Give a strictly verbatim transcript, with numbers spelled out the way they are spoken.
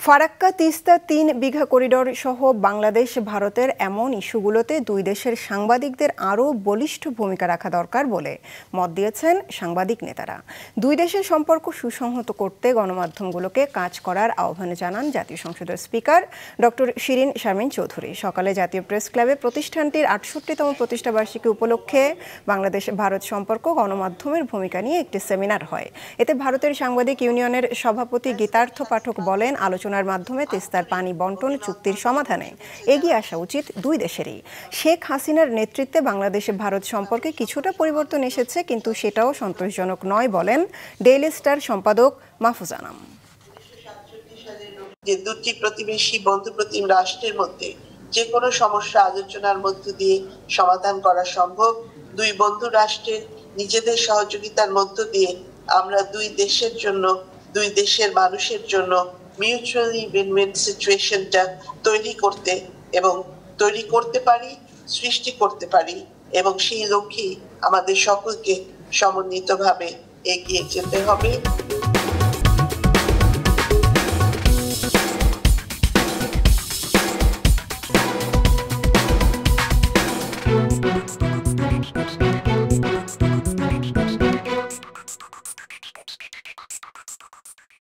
ফারাক্কা তিস্তা তিন বিঘা করিডোর সহ বাংলাদেশ ভারতের এমন ইস্যুগুলোতে দুই দেশের সাংবাদিকদের আরও বলিষ্ঠ ভূমিকা রাখা দরকার বলে মত দিয়েছেন সাংবাদিক নেতারা। দুই দেশের সম্পর্ক সুসংহত করতে গণমাধ্যমগুলোকে কাজ করার আহ্বান জানান জাতীয় সংসদের স্পিকার ডক্টর শিরিন শারমিন চৌধুরী। সকালে জাতীয় প্রেস ক্লাবে প্রতিষ্ঠানটির আটষট্টিতম প্রতিষ্ঠাবার্ষিকী উপলক্ষে বাংলাদেশ ভারত সম্পর্ক গণমাধ্যমের ভূমিকা নিয়ে একটি সেমিনার হয়। এতে ভারতের সাংবাদিক ইউনিয়নের সভাপতি গীতার্থ পাঠক বলেন, আলোচনার মাধ্যমে তিস্তার পানি বন্টন চুক্তির সমাধানে এগিয়ে আসা উচিত দুই দেশেরই। শেখ হাসিনার নেতৃত্বে বাংলাদেশে ভারত সম্পর্কে কিছুটা পরিবর্তন এসেছে, কিন্তু সেটাও সন্তোষজনক নয় বলেন ডেইলি স্টার সম্পাদক মাহফুজ আনাম। যে দুটি প্রতিবেশী বন্ধু প্রতিম রাষ্ট্রের মধ্যে যে কোনো সমস্যা আলোচনার মধ্য দিয়ে সমাধান করা সম্ভব। দুই বন্ধু রাষ্ট্রের নিজেদের সহযোগিতার মধ্য দিয়ে আমরা দুই দেশের জন্য, দুই দেশের মানুষের জন্য মিউচুয়ালি উইন উইন সিচুয়েশনটা তৈরি করতে এবং তৈরি করতে পারি, সৃষ্টি করতে পারি, এবং সেই লক্ষ্যে আমাদের সকলকে সমন্বিতভাবে এগিয়ে যেতে হবে।